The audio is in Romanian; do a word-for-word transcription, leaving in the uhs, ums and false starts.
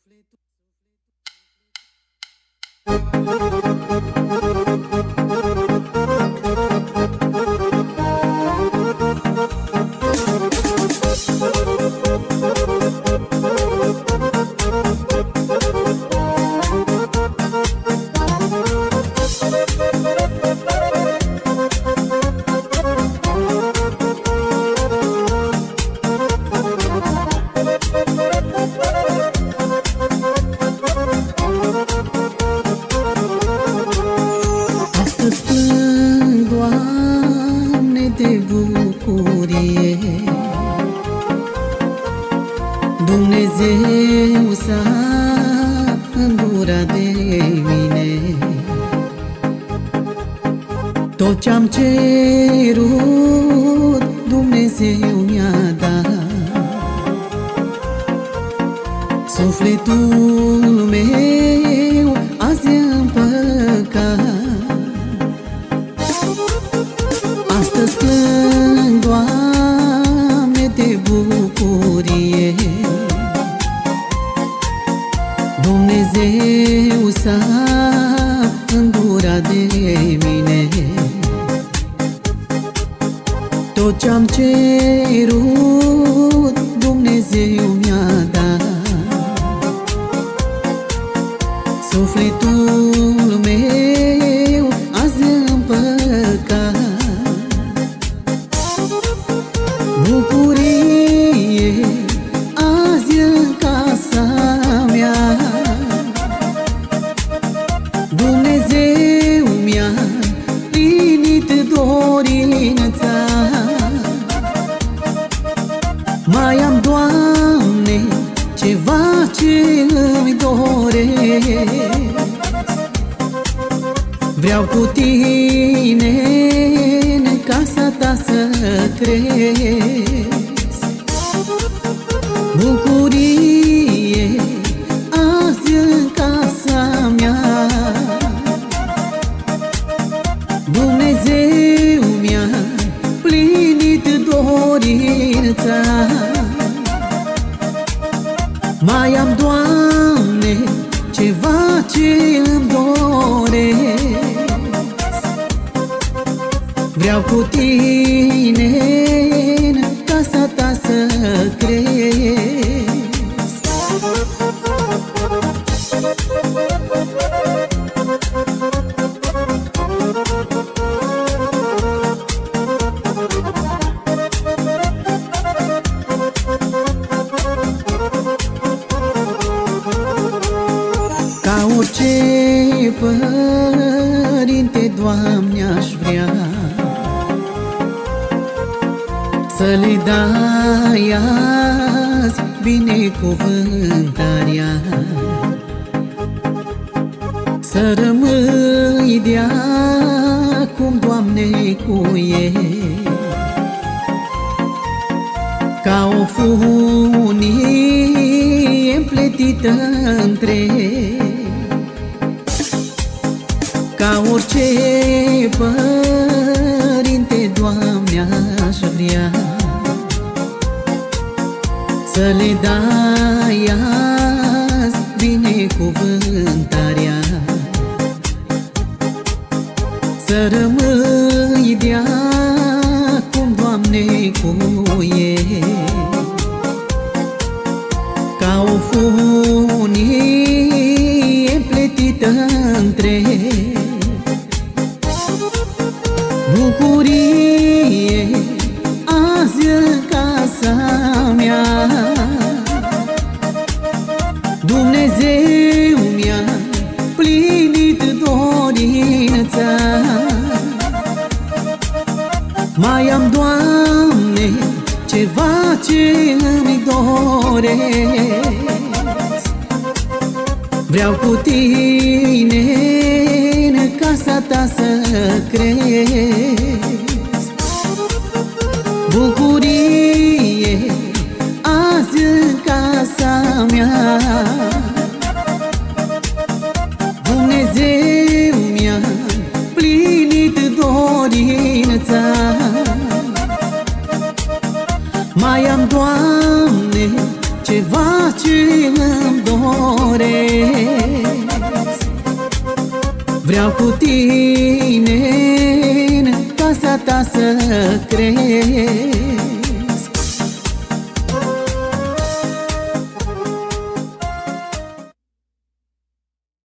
Astăzi plâng, Doamne, de bucurie. Dumnezeu s-a îndurat de mine. Tot ce-am cerut, Dumnezeu mi-a dat. Sufletul meu azi e împăcat. Astăzi plâng, Doamne, de bucurie. Dumnezeu s-a îndurat de mine. Tot ce-am cerut, Dumnezeu mi-a dat. Sufletul meu azi e împăcat. Bucurie azi în casa mea. Dumnezeu mi-a plinit dorința. Mai am, Doamne, ceva ce îmi doresc. Vreau cu Tine în casa Ta să cresc. Bucurie azi în casa mea. Dumnezeu mi-a plinit dorința. Mai am, Doamne, ceva ce îmi doresc. Vreau cu Tine în casa Ta să cresc. Ca orice părinte, Doamne, aș vrea să le dai azi binecuvântarea. Să rămâi de-acum, Doamne, cu ei. Ca o funie împletită între. Ca orice părinte, Doamne, aș vrea să le dai azi binecuvântarea. Să rămâi de-acum, Doamne, cu ei. Ca o funie împletită între. Bucurie azi în casa mea. Dumnezeu mi-a plinit dorința. Mai am, Doamne, ceva ce îmi doresc. Vreau cu Tine în casa Ta să cresc. Bucurie azi în casa mea. Dumnezeu mi-a plinit dorința. Mai am, Doamne, ceva ce îmi doresc. Vreau cu tine în casa ta să cresc.